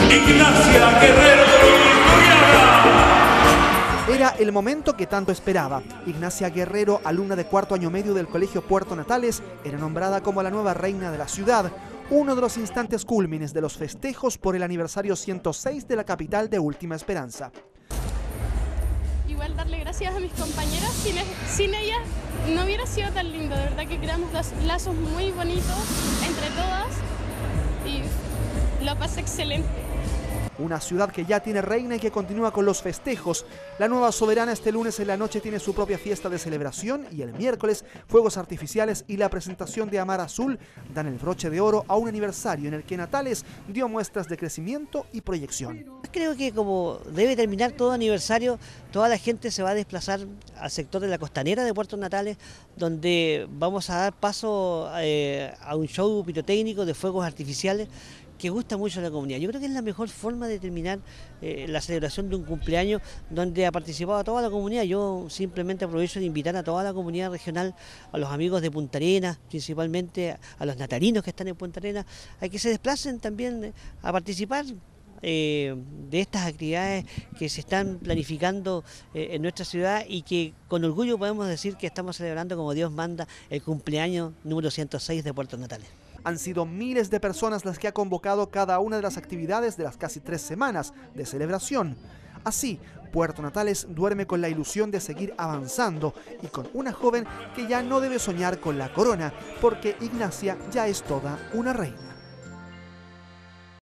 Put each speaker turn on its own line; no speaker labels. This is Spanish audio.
Ignacia Guerrero Liriana.
Era el momento que tanto esperaba. Ignacia Guerrero, alumna de cuarto año medio del Colegio Puerto Natales, era nombrada como la nueva reina de la ciudad. Uno de los instantes cúlmines de los festejos por el aniversario 106 de la capital de Última Esperanza.
Igual darle gracias a mis compañeras, sin ellas no hubiera sido tan lindo, de verdad que creamos lazos muy bonitos entre todas y lo pasé excelente.
Una ciudad que ya tiene reina y que continúa con los festejos. La nueva soberana este lunes en la noche tiene su propia fiesta de celebración y el miércoles fuegos artificiales y la presentación de Amar Azul dan el broche de oro a un aniversario en el que Natales dio muestras de crecimiento y proyección.
Creo que como debe terminar todo aniversario, toda la gente se va a desplazar al sector de la costanera de Puerto Natales, donde vamos a dar paso a un show pirotécnico de fuegos artificiales que gusta mucho a la comunidad. Yo creo que es la mejor forma de terminar la celebración de un cumpleaños donde ha participado toda la comunidad. Yo simplemente aprovecho de invitar a toda la comunidad regional, a los amigos de Punta Arenas, principalmente a los natalinos que están en Punta Arenas, a que se desplacen también a participar de estas actividades que se están planificando en nuestra ciudad y que con orgullo podemos decir que estamos celebrando como Dios manda el cumpleaños número 106 de Puerto Natales.
Han sido miles de personas las que ha convocado cada una de las actividades de las casi 3 semanas de celebración. Así, Puerto Natales duerme con la ilusión de seguir avanzando y con una joven que ya no debe soñar con la corona, porque Ignacia ya es toda una reina.